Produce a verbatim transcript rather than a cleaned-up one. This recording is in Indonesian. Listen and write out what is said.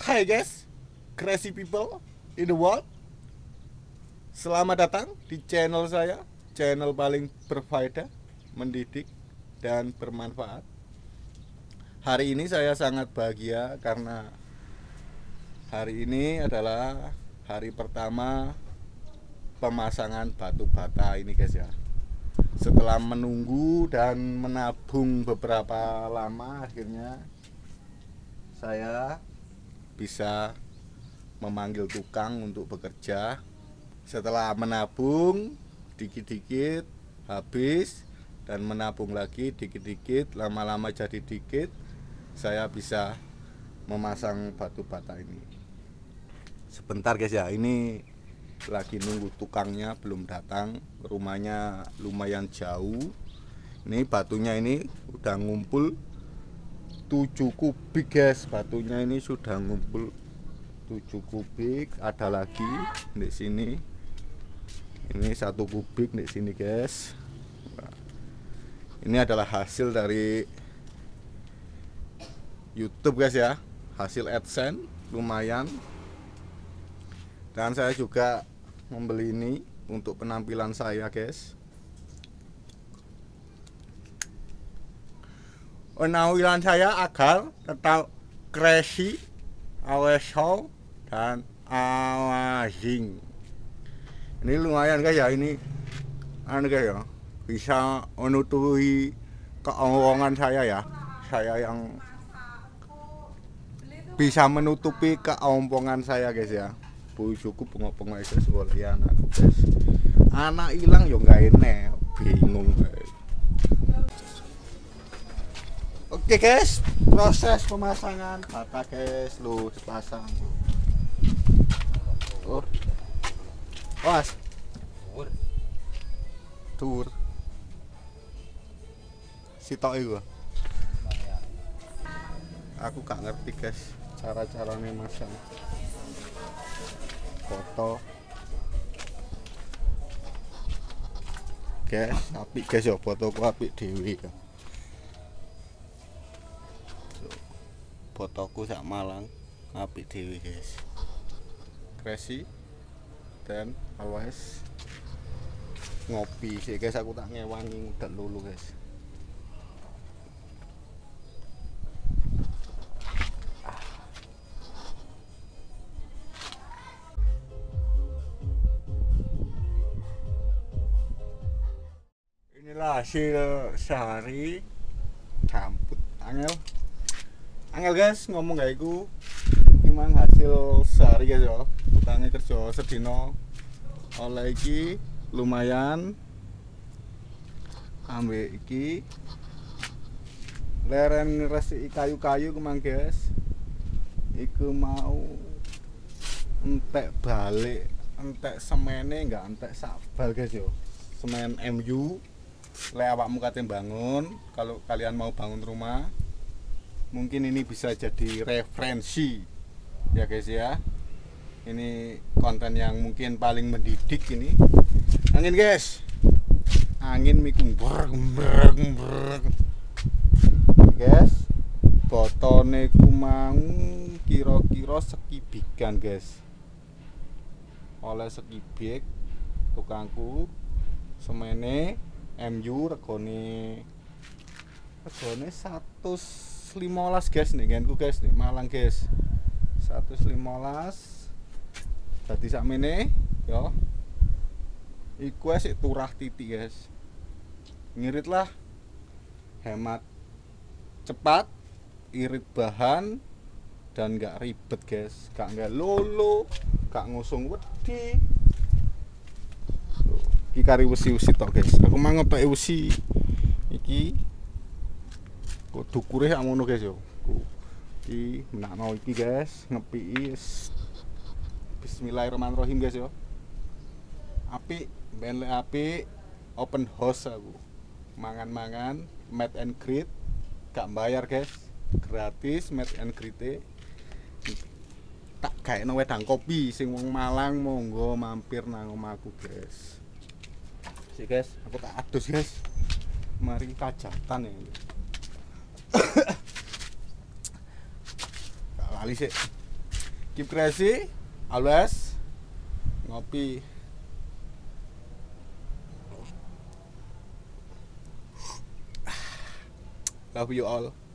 Hai guys, crazy people in the world. Selamat datang di channel saya, channel paling berfaedah, mendidik, dan bermanfaat. Hari ini saya sangat bahagia karena hari ini adalah hari pertama pemasangan batu bata ini guys ya. Setelah menunggu dan menabung beberapa lama, akhirnya saya bisa memanggil tukang untuk bekerja. Setelah menabung dikit-dikit habis dan menabung lagi dikit-dikit, lama-lama jadi dikit, saya bisa memasang batu bata ini. Sebentar guys ya, ini lagi nunggu tukangnya belum datang, rumahnya lumayan jauh. Ini batunya ini udah ngumpul tujuh kubik guys, batunya ini sudah ngumpul tujuh kubik. Ada lagi di sini, ini satu kubik di sini guys. Ini adalah hasil dari YouTube guys ya, hasil AdSense lumayan. Dan saya juga membeli ini untuk penampilan saya guys. Penampilan saya agar tetap crazy, always show, dan amazing. Ini lumayan guys ya, ini anu guys ya, bisa menutupi keomongan saya ya. Saya yang bisa menutupi keomongan saya guys ya. Bojoku bengok-bengok guys, oleh anakku guys. Anak hilang yo nggak enak, bingung guys. Oke guys, proses pemasangan bata guys, lu pasang. Oh, was, tur, tur, sitok itu. Aku gak ngerti guys, cara-caranya masang. Foto, guys, apik guys ya, fotoku apik dewi ya. Fotoku sak Malang apik dewi guys, crazy dan always ngopi sih guys. Aku tak ngewangi udah lulu guys. ah. Inilah hasil sehari camput angel angel guys, ngomong gak iku memang hasil sehari guys ya. Utangnya kerja sedino oleh iki lumayan. Ambil iki leren resiki kayu-kayu kemang guys, iku mau entek balik, entek semene enggak entek sabal guys yo. Semen M U le awakmu kate bangun, kalau kalian mau bangun rumah mungkin ini bisa jadi referensi ya guys ya. Ini konten yang mungkin paling mendidik ini. Angin guys, angin mikung brek brek brek guys. Botone kumang kira-kira sekibikan guys, oleh sekibik tukangku. Semene M U regone regone seratus lima belas guys nih genku guys nih Malang guys, seratus lima belas. Dadi sakmene yo iku sik turah titik guys. Ngirit lah, hemat cepat, irit bahan dan gak ribet guys, gak nggak lolo, gak ngusung wedi. Iki kari wesi-wesi tok guys, aku mau ngepeki wesi iki kok dukure sak ngono guys yo. Iki menakno iki guys, ngepiki bismillahirrahmanirrahim guys yo. Apik, ben lek apik, open house aku. Mangan-mangan, meet and greet, gak bayar guys, gratis meet and greet. Tak gaekno wedang kopi sing wong Malang monggo mampir nang omahku guys. Sik guys, aku tak adus guys. Mari kajatan ya. Gak lali sih. Keep crazy, always ngopi. Love you all.